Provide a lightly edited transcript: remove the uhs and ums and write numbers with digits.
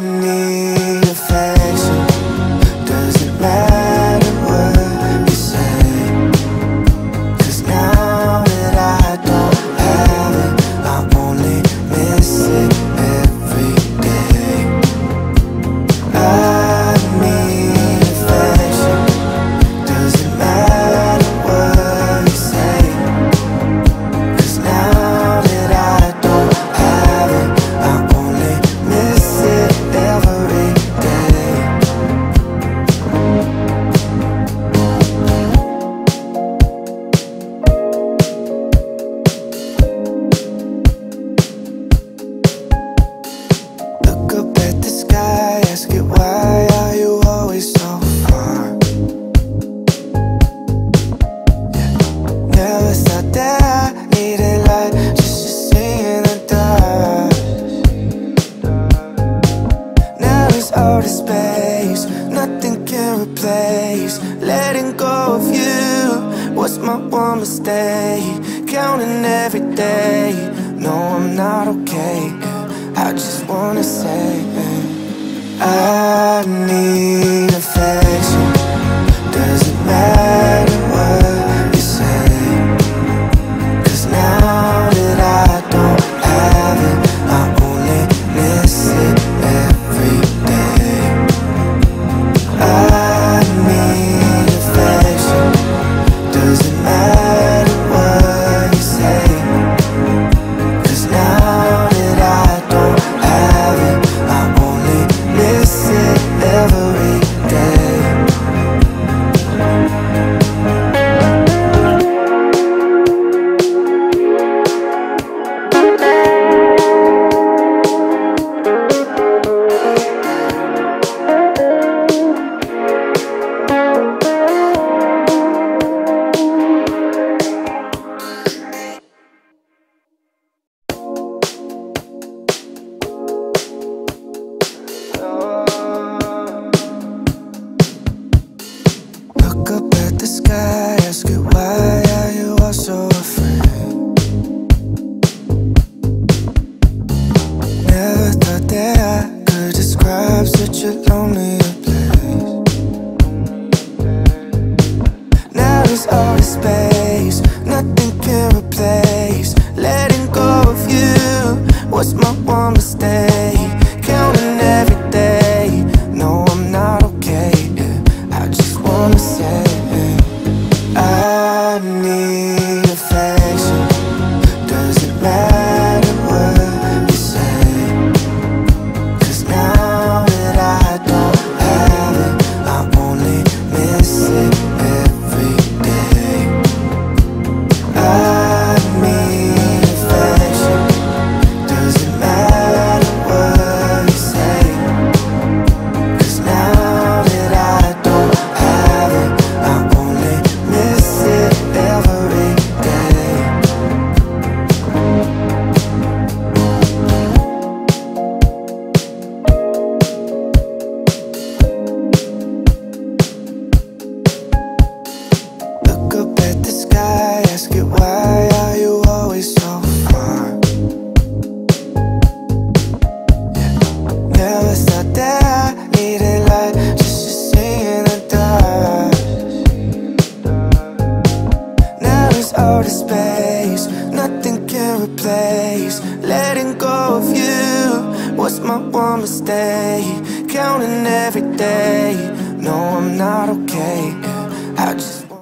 need affection. Doesn't matter what you say, 'cause now that I don't have it, I only miss it every day. I need affection. Doesn't matter what you say, 'cause now that I don't have it, I only miss it every day. Look up at the sky, ask it why are you always so far? Never thought that I needed light just to see in the dark. Now it's all the space, nothing can replace. Letting go of you was my one mistake. Counting every day, no I'm not okay. I just wanna say I need affection. Doesn't matter what you say, 'cause now that I don't have it, I only miss it every day. I need affection. Doesn't matter what you say, 'cause now that I don't have it, I only miss it every day. Look up at the sky, ask it why are you all so afraid? Never thought that I could describe such a lonely place. Now there's all the space, nothing can replace. Letting go of you was my one mistake. Counting every day, no I'm not okay. I just wanna say I need affection. Doesn't matter what you say, 'cause now that I don't have it, I only miss it every day. I need affection. Doesn't matter what you say, 'cause now that I don't have it, I only miss it every day. Look up at the sky, ask it why are you always so far? Never thought that I needed light just to see in the dark. Now it's all the space, nothing can replace. Letting go of you was my one mistake. Counting every day, no I'm not okay. I just